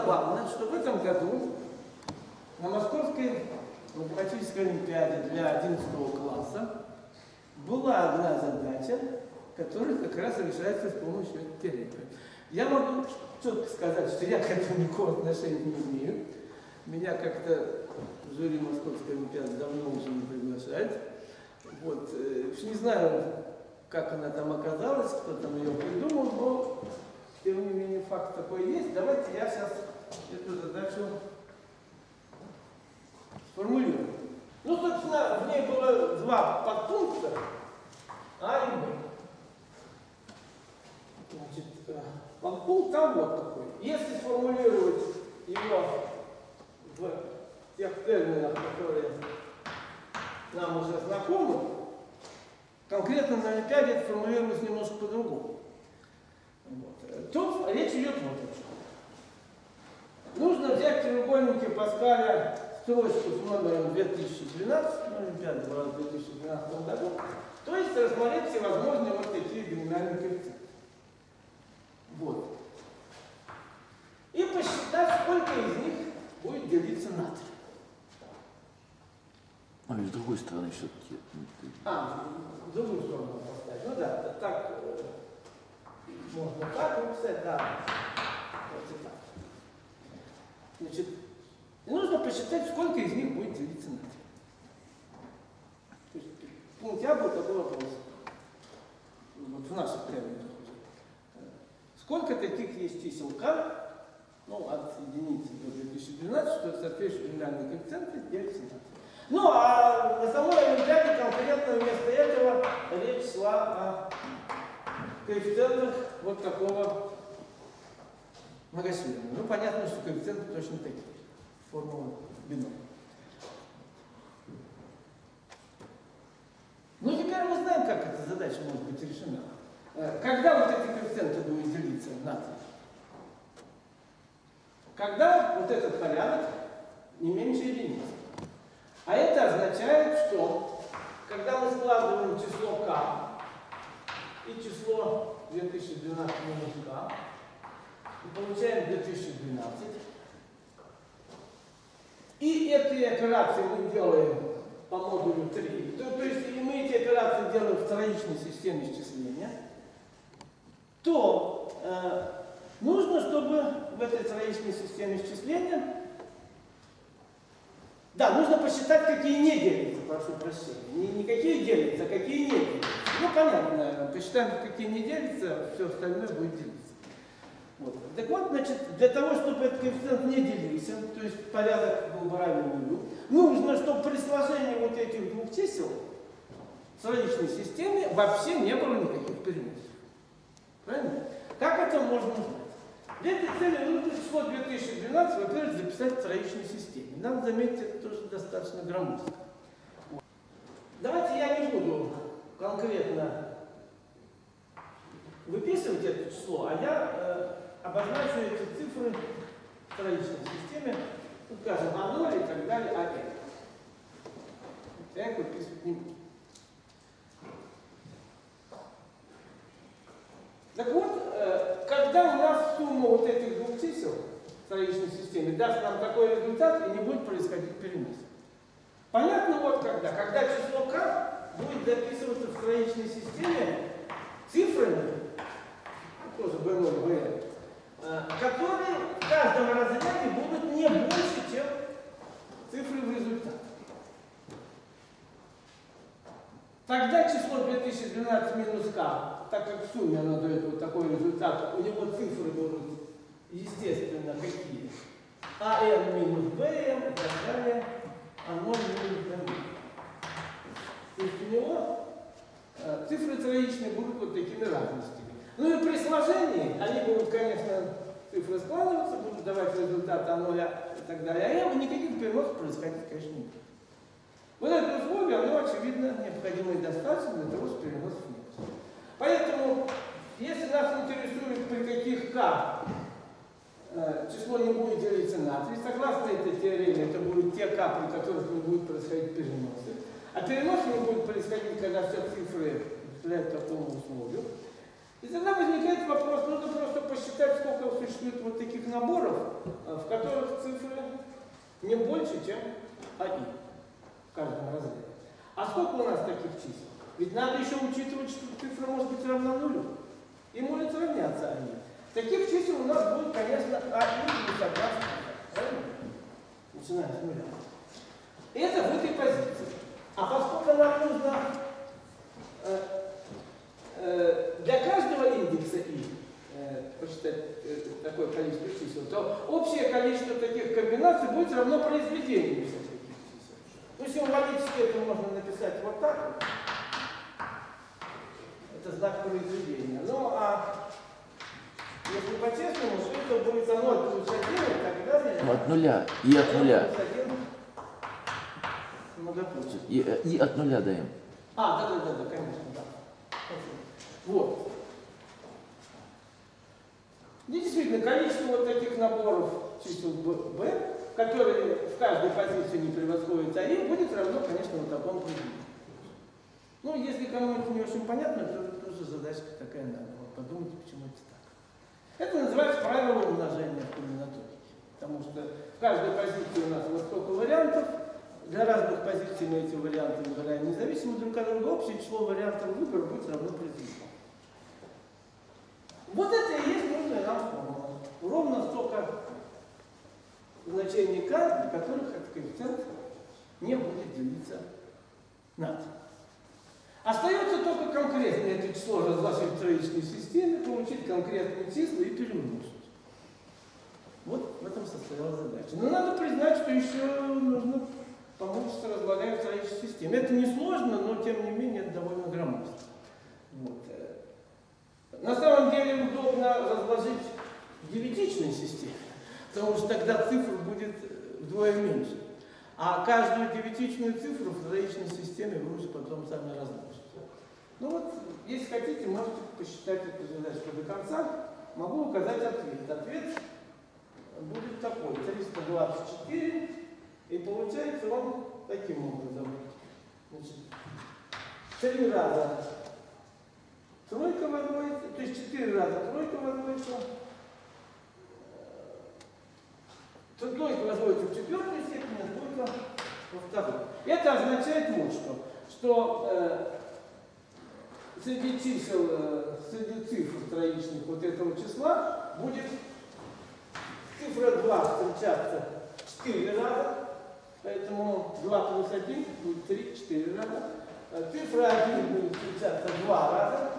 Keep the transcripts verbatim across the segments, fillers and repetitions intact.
забавно, что в этом году на Московской математической олимпиаде для одиннадцатого класса была одна задача, которая как раз решается с помощью этой теоремы. Я могу четко сказать, что я к этому никакого отношения не имею. Меня как-то жюри Московской олимпиады давно уже не приглашает. Вот. Не знаю, как она там оказалась, кто там ее придумал, но тем не менее факт такой есть. Давайте я сейчас эту задачу сформулирую. Ну, собственно, в ней было два подпункта, А и Б. Значит, подпункт там вот такой. Если сформулировать его в тех терминах, которые нам уже знакомы, конкретно на Олимпиаде это формулируется немножко по-другому. Вот. Тут речь идет вот о чем. Нужно взять треугольники Паскаля строчку с номером две тысячи двенадцать, ну, Олимпиада была в две тысячи двенадцатом году, то есть рассмотреть всевозможные вот такие бинарные коэффициенты. Вот. И посчитать, сколько из них будет делиться на три. А и с другой стороны все-таки. А, в другую сторону поставить. Ну да, так э, можно так написать, да. Вот и так. Значит, нужно посчитать, сколько из них будет делиться на три. То есть, в пункте А будет такой вопрос. Вот в наших терминах уже. Сколько таких есть чисел К, ну, от единицы до две тысячи двенадцать, что соответствующие бинарные коэффициенты делятся на три. Ну, а на самой Олимпиаде конкретно вместо этого речь шла о коэффициентах вот такого многочлена. Ну, понятно, что коэффициенты точно такие. Формула бином. Ну, теперь мы знаем, как эта задача может быть решена. Когда вот эти коэффициенты будут делиться на три? Когда вот этот порядок не меньше единицы. А это означает, что когда мы складываем число k и число две тысячи двенадцать минус k, мы получаем две тысячи двенадцать. И эти операции мы делаем по модулю три. То, то есть, если мы эти операции делаем в троичной системе исчисления, то э, нужно, чтобы в этой троичной системе исчисления да, нужно посчитать, какие не делятся, прошу прощения. Не, не какие делятся, а какие не делятся. Ну, понятно, посчитаем, какие не делятся, все остальное будет делиться. Вот. Так вот, значит, для того, чтобы этот коэффициент не делился, то есть порядок был бы равен нулю, нужно, чтобы при сложении вот этих двух чисел в троичной системе вообще не было никаких переносов. Правильно? Как это можно узнать? Для этой цели нужно число две тысячи двенадцать, во-первых, записать в троичной системе. Надо заметить, это тоже достаточно громоздко. Вот. Давайте я не буду конкретно выписывать это число, а я э, обозначу эти цифры в троичной системе, ну, скажем, А ноль и так далее, А n. Я их выписывать не буду. Так вот, э, когда у нас сумма вот этих двух чисел в троичной системе даст нам такой результат и не будет происходить перенос. Понятно вот когда. Когда число k будет записываться в троичной системе цифрами, тоже бэ ноль, бэ эн, э, которые в каждом разряде будут не больше, чем цифры в результате. Тогда число две тысячи двенадцать минус k, так как в сумме оно дает вот такой результат, у него цифры будут, естественно, какие? А эн минус бэ эн и так далее, А ноль минус бэ эн. То есть у него э, цифры троичные будут вот такими разностями. Ну и при сложении они будут, конечно, цифры складываться, будут давать результат А ноль и так далее, а никаких переносов происходить, конечно, не будет. Вот это условие, оно, очевидно, необходимо и достаточно для того, чтобы переносов не было. Поэтому, если нас интересует, при каких k э, число не будет делиться на три, согласно этой теореме, это будут те k, при которых не будет происходить переносы. А переносы не будут происходить, когда все цифры отвечают такому условию. И тогда возникает вопрос, нужно просто посчитать, сколько существует вот таких наборов в которых цифры не больше, чем один в каждом разрезе. А сколько у нас таких чисел? Ведь надо еще учитывать, что цифра может быть равна нулю. И может равняться один. Таких чисел у нас будет, конечно, один плюс одна. Правильно? Начинаем с нуля. Это в этой позиции. А поскольку нам нужно э, э, для каждого индекса и э, посчитать э, такое количество чисел, то общее количество таких комбинаций будет равно произведению всех таких чисел. Ну, символически это можно написать вот так вот. Это знак произведения. Ну, а если по-честному, что это будет за ноль плюс один и так далее. Ну, от нуля. И от нуля. И, и от нуля даем. А, да, да, да, да, конечно, да. Вот. И действительно, количество вот таких наборов чисел b, которые в каждой позиции не превосходят один, будет равно, конечно, вот такому произведению. Ну, если кому-то не очень понятно, то это тоже задачка такая, надо подумать, почему это так. Это называется правило умножения в комбинаторике. Потому что в каждой позиции у нас вот столько вариантов. Для разных позиций мы эти варианты выбираем независимо друг от друга. Общее число вариантов выбора будет равно произведению. Вот это и есть нужная нам формула. Ровно столько значений k, для которых этот коэффициент не будет делиться на три. Остается только конкретно это число разложить в троичной системе, получить конкретные числа и перемножить. Вот в этом состояла задача. Но надо признать, что еще нужно помучиться, разлагая в троичной системе. Это не сложно, но тем не менее это довольно громоздко. Вот. На самом деле удобно разложить в девятичной системе, потому что тогда цифр будет вдвое меньше. А каждую девятичную цифру в троичной системе вы уже потом сами разложите. Ну вот, если хотите, можете посчитать эту задачку до конца. Могу указать ответ. Ответ будет такой. триста двадцать четыре. И получается он таким образом. Значит, три раза тройка возводится, то есть четыре раза тройка возводится. Тройка возводится в четвертой степени, а тройка во второй. Это означает вот что, что э, среди чисел, э, среди цифр троичных вот этого числа будет цифра два встречаться четыре раза, поэтому два плюс один будет три, четыре раза. Цифра один будет встречаться два раза.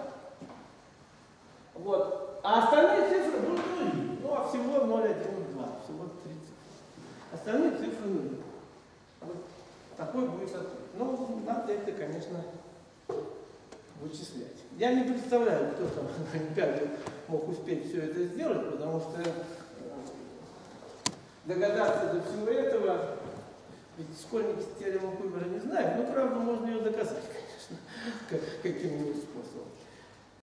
Вот. А остальные цифры будут нули. Ну, а всего ноль, один, два. Всего три цифры. Остальные цифры нули. Вот такой будет ответ. Ну, надо это, конечно, вычислять. Я не представляю, кто там на Олимпиаде мог успеть все это сделать, потому что догадаться до всего этого, ведь школьники теорему Куйбера не знают, но, правда, можно ее доказать, конечно, каким-нибудь способом.